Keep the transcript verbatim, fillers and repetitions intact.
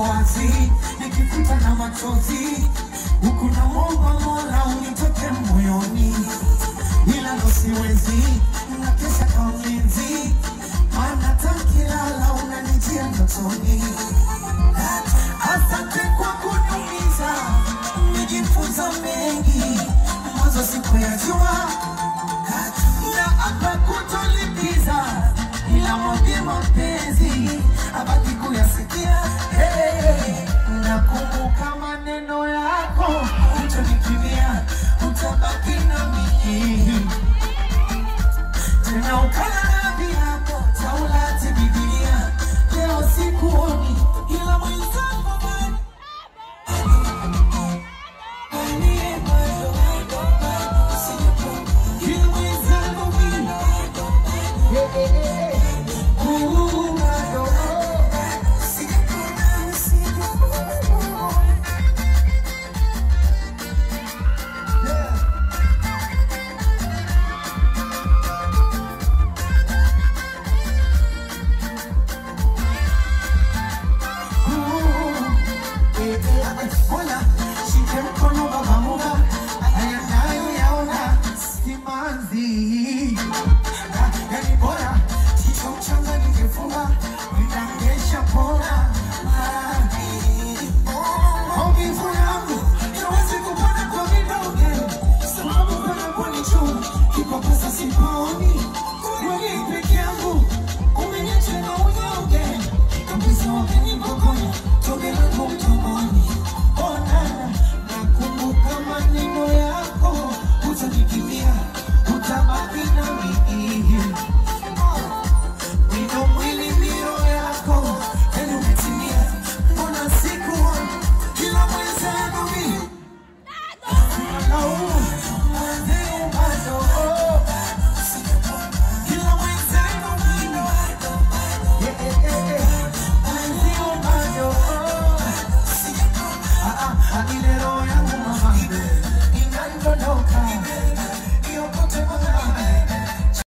yako wazi, nikifuta na machozi, huku na mwomba Mola unitoke moyoni, ila ndo siwezi, nakesha kwa mlinzi, maana takilala unanijia ndotoni. Asante kwa kuniumiza, nijifunza mengi, mwanzo siku ya jua, na hapa kutolipiza, ila mwambie mapenzi abaki kuyasikia. Hey, nakumbuka maneno yako, utanikimbia, utabaki na mimi, tena ukala radhi yako, taulati Biblia, leo sikuoni, ila mwenzangu bado. I